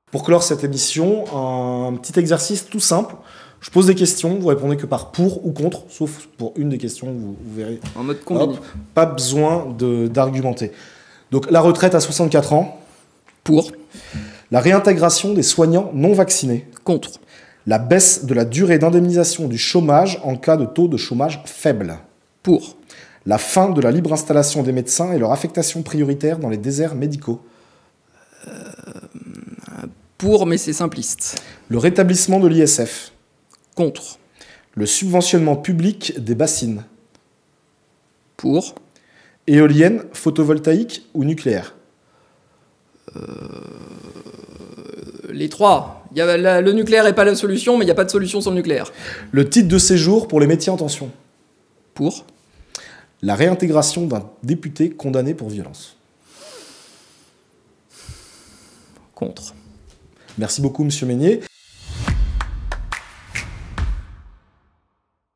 Pour clore cette émission, un petit exercice tout simple. Je pose des questions, vous répondez que par pour ou contre, sauf pour une des questions, vous verrez. En mode combiné. Hop, pas besoin d'argumenter. Donc la retraite à 64 ans. Pour. La réintégration des soignants non vaccinés. Contre. La baisse de la durée d'indemnisation du chômage en cas de taux de chômage faible. Pour. La fin de la libre installation des médecins et leur affectation prioritaire dans les déserts médicaux. Pour, mais c'est simpliste. Le rétablissement de l'ISF. Contre. Le subventionnement public des bassines. Pour. Éolienne, photovoltaïque ou nucléaire. Les trois. Le nucléaire n'est pas la solution, mais il n'y a pas de solution sans le nucléaire. Le titre de séjour pour les métiers en tension. Pour. La réintégration d'un député condamné pour violence. Contre. Merci beaucoup, Monsieur Meignier.